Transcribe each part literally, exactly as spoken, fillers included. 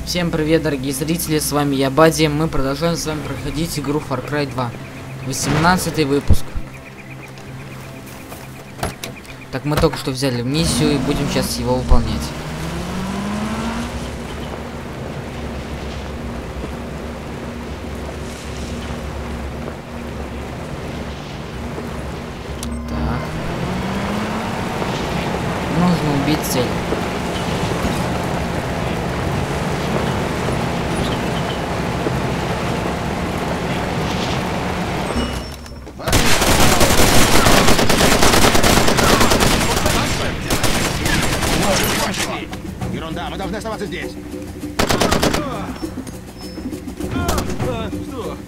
Всем привет, дорогие зрители, с вами я, Бадди. Мы продолжаем с вами проходить игру Far Cry два. восемнадцатый выпуск. Так, мы только что взяли миссию и будем сейчас его выполнять. Так. Нужно убить цель. Ерунда, мы должны оставаться здесь. Что?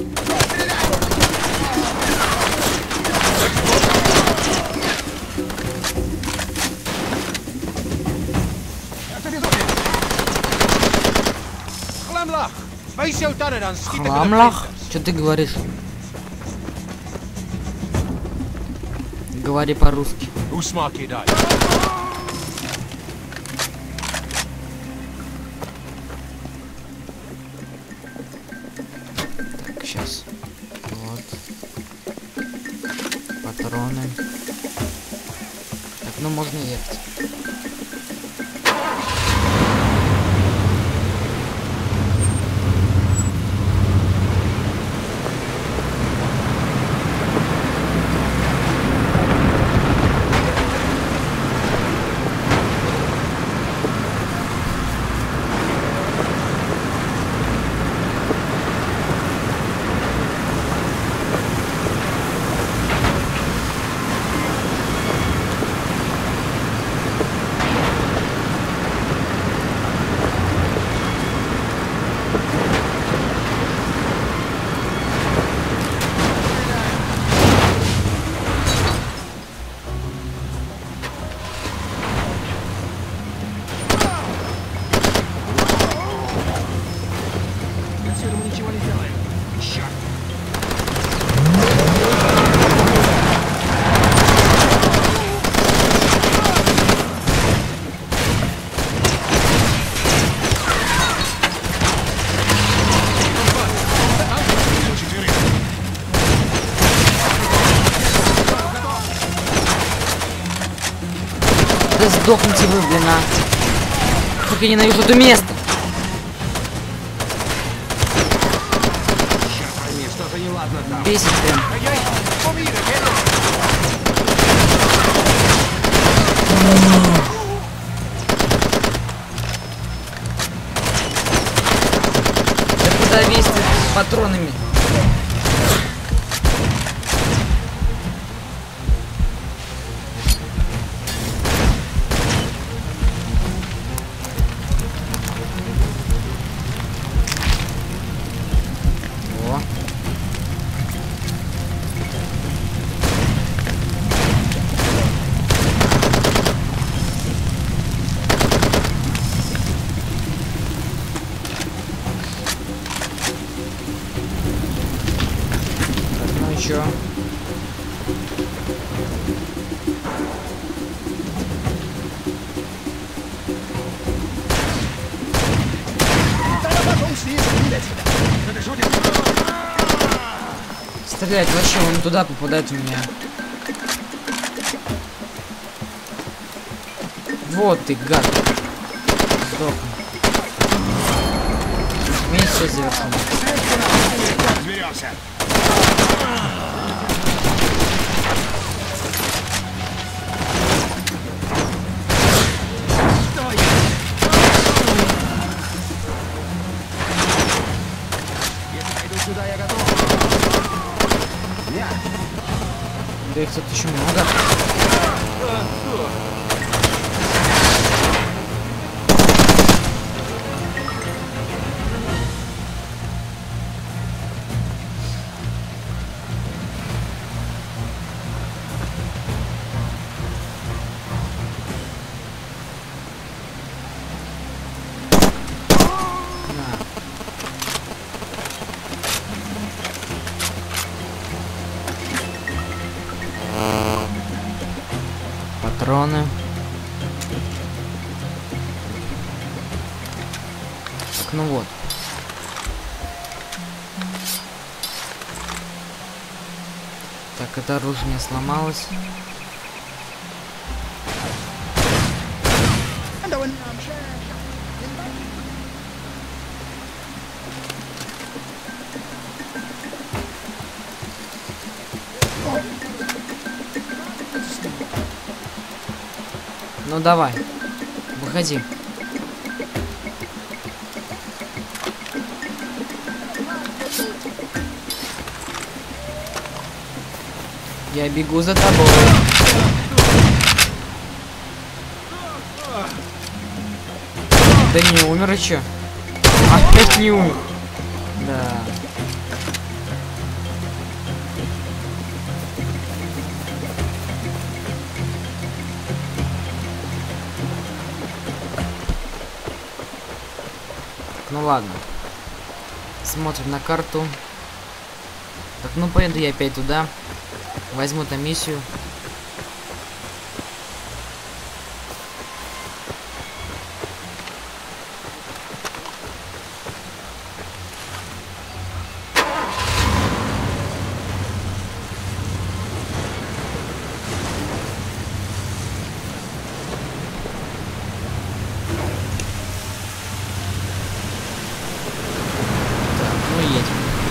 Хламлах? Что ты говоришь? Говори по-русски. Так, сейчас. Вот. Патроны. Так, ну можно ехать. Да сдохните вы, блин, а. Как я ненавижу это место. Бесит прям. Да куда весь ты с патронами? Чё? Стрелять вообще, он туда попадает в меня. Вот ты, гад. Сдохни. Миссия завершена. Разберемся. Сюда я готов. Нет. Да их тут еще много. Патроны. ну вот. Так, это оружие не сломалось. Ну давай, выходи. Я бегу за тобой. Да не умер еще. Опять не умер. Да. Ну ладно. Смотрим на карту. Так, ну поеду я опять туда. Возьму там миссию. Так, ну едем.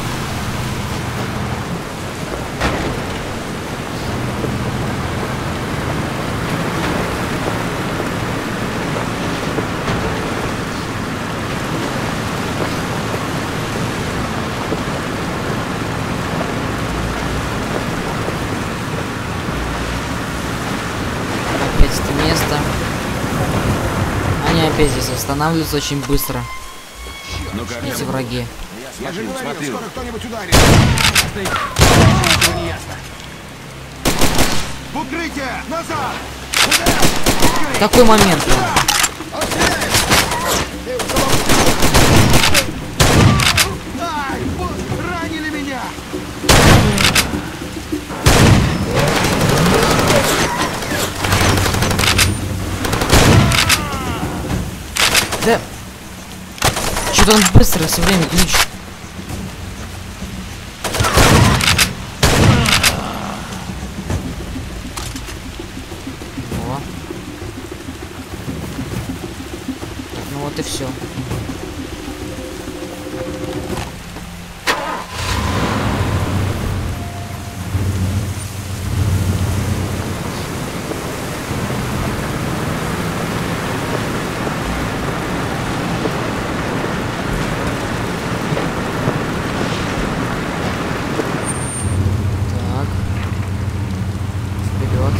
Опять это место. Они опять здесь останавливаются очень быстро. Ну-ка, Эти враги. я же Смотрю, говорил, смотрю. скоро кто-нибудь ударит. Ничего не ясно. В укрытие! Назад! Такой момент. Ай, вот, ранили меня! Да. Что-то он быстро все время глючит. О. Так, ну вот и все. Так. Вперед.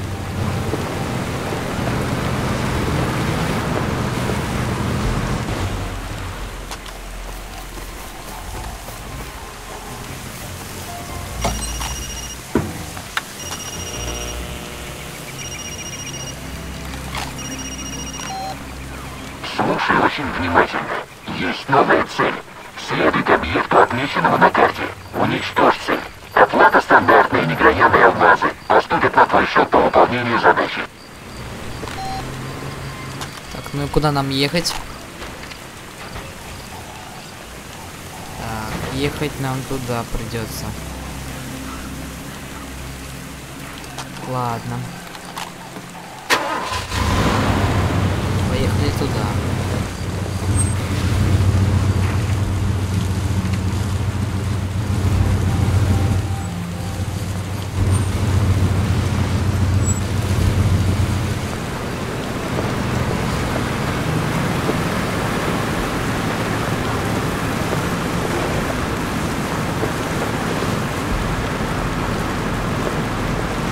Слушай очень внимательно. Есть новая цель. Следуй к объекту, отмеченному на карте. Уничтожь цель. Оплата стандартная, неграенные алмазы. Поступят на твой счет по выполнению задачи. Так, ну и куда нам ехать? Так, ехать нам туда придется. Ладно. Поехали туда.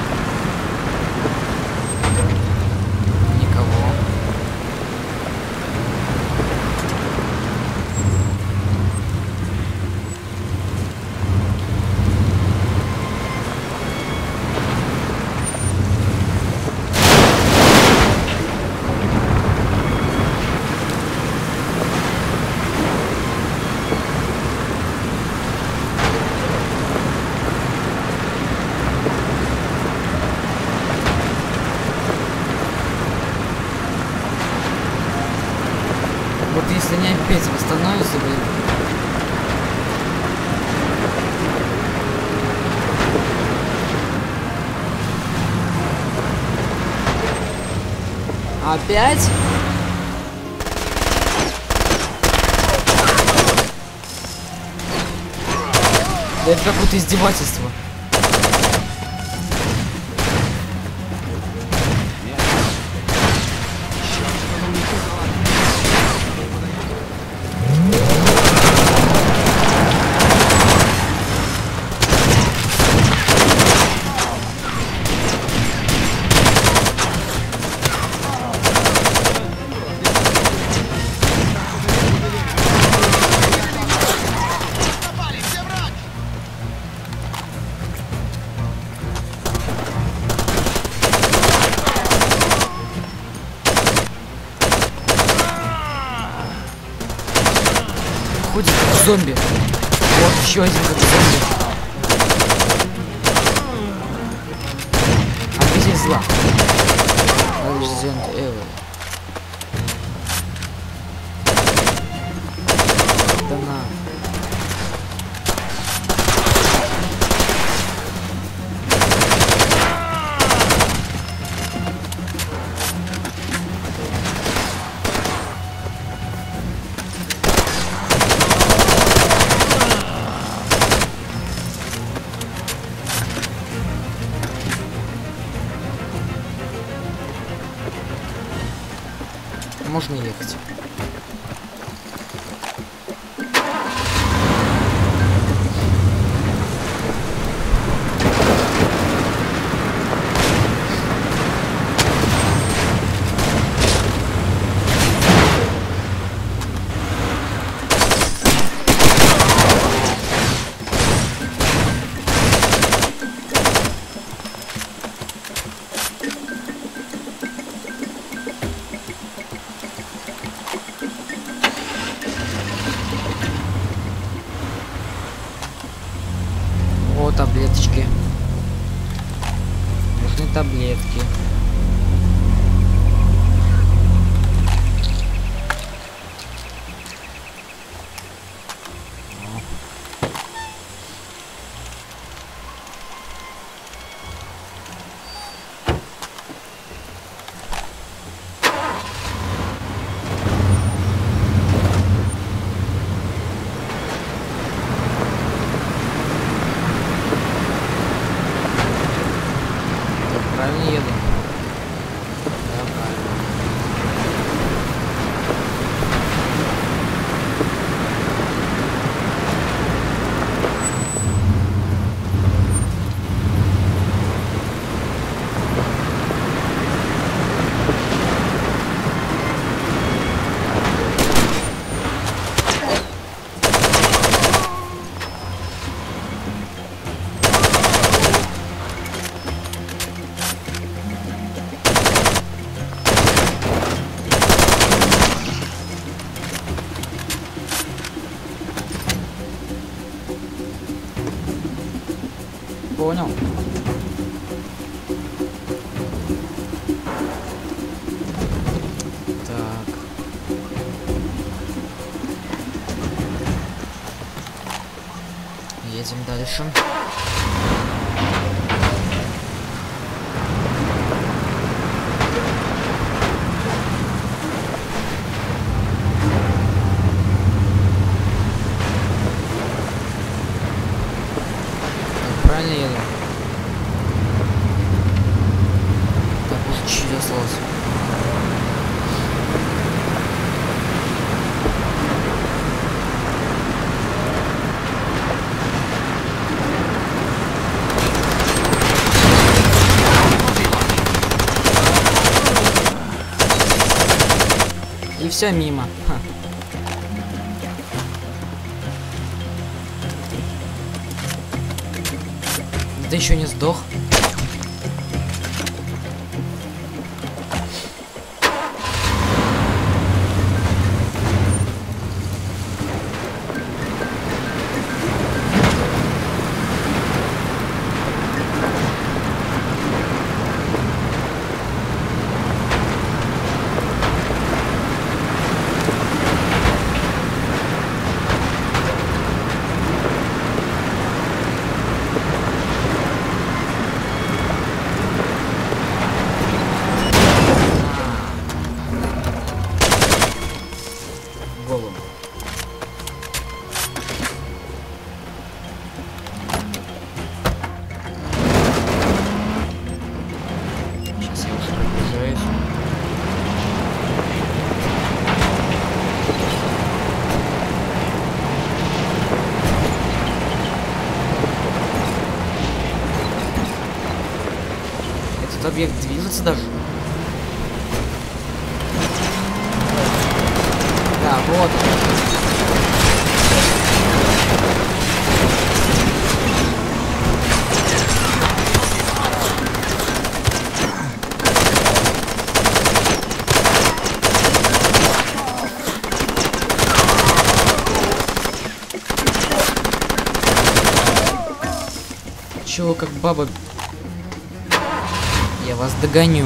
Никого. Если они опять восстановятся, блин. Опять? Да это какое-то издевательство. Ходит как зомби. Вот еще один как зомби. Обитель зла. Resident Evil. Да на. Можно ехать. О, таблеточки. Нужны таблетки. Правильно еду? Да, правильно. Понял. Так. Едем дальше. Правильно еду? Так, уже чуть-чуть осталось. И все мимо. Ха. Ты еще не сдох? объект движется даже. Да, вот он. Чего, как баба? Я вас догоню.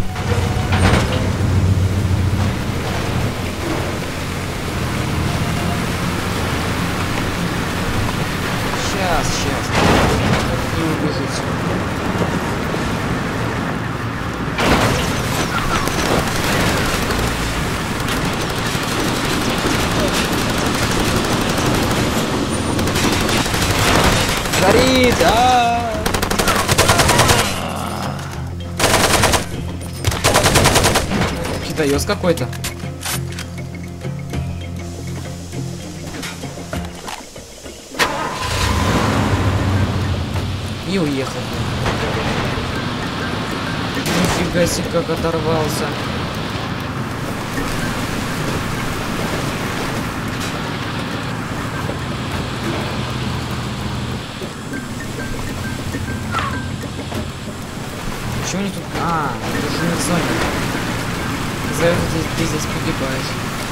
Сейчас, сейчас. Не убежите. Горит, а! Китаёс какой-то. И уехал. Нифига себе, как оторвался. Чего они тут? А, это же не зоне. За это ты здесь погибаешь.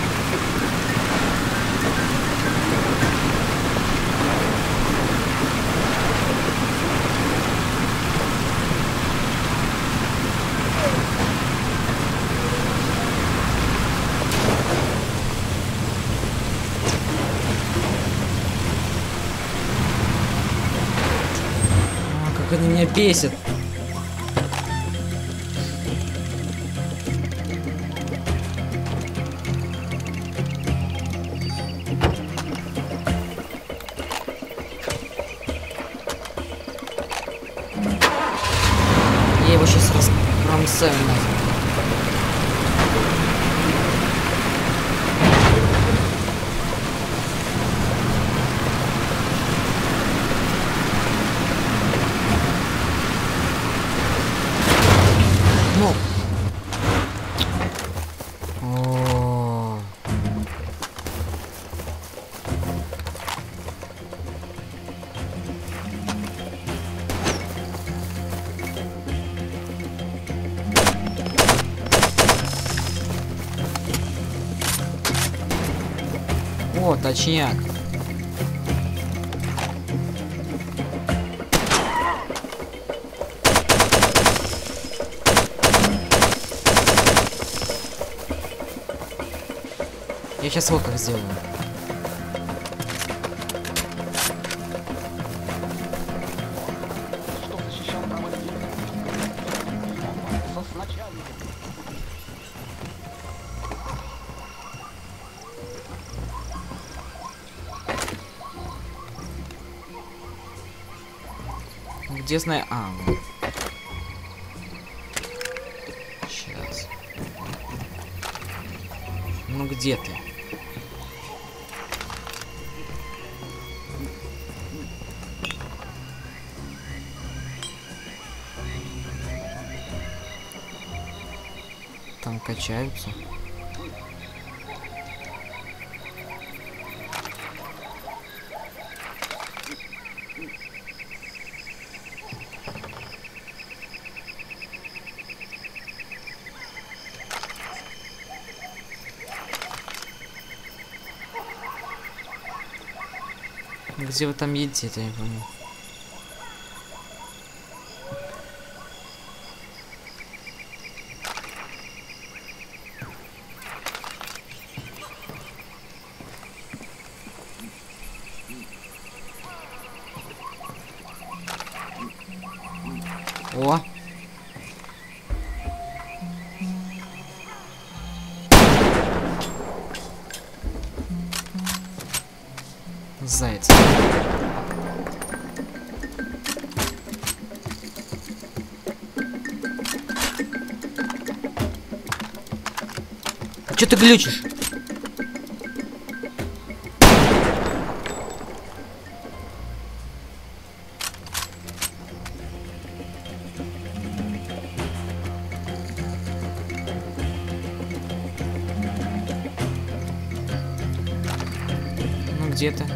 А, как они меня бесит. Я его сейчас раскромсаю. Ну. О. О, точняк. Я сейчас вот как сделаю. Где знаю? А, вот. Сейчас. Ну где ты? Там качаются. Где вы там едете-то, я помню. О! Заяц. А чё ты глючишь? где ты?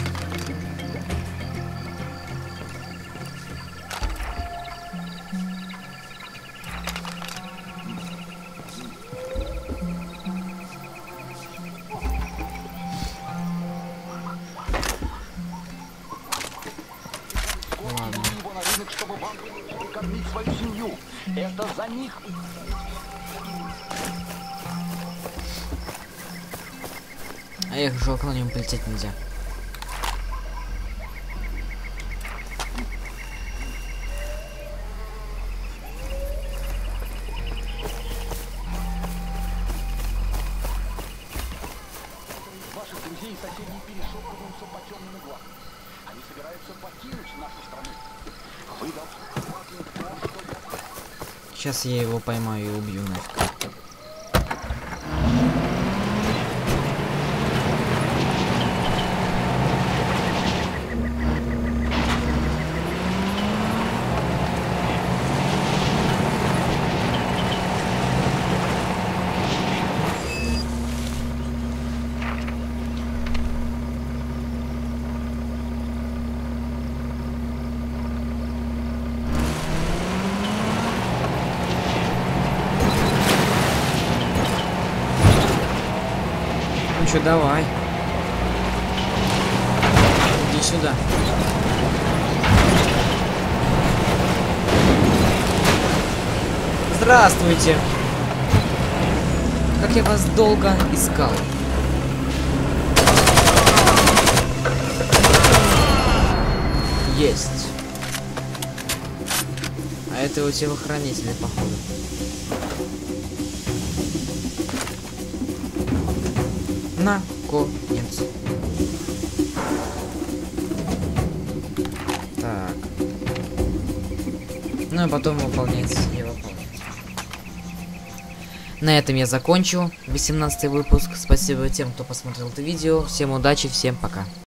Ладно. Его на рынок, чтобы вам кормить свою семью. Это за них. А их же около него полететь нельзя. Ваших друзей и соседей перешептываются по темным углам. Они собираются покинуть нашу страну. Вы должны... Сейчас я его поймаю и убью нафиг. Ну чё, давай. Иди сюда. Здравствуйте. Как я вас долго искал. Есть. А это у телохранителя, походу. Наконец. Так. Ну и потом выполняется и выполняется. На этом я закончу восемнадцатый выпуск. Спасибо тем, кто посмотрел это видео. Всем удачи, всем пока.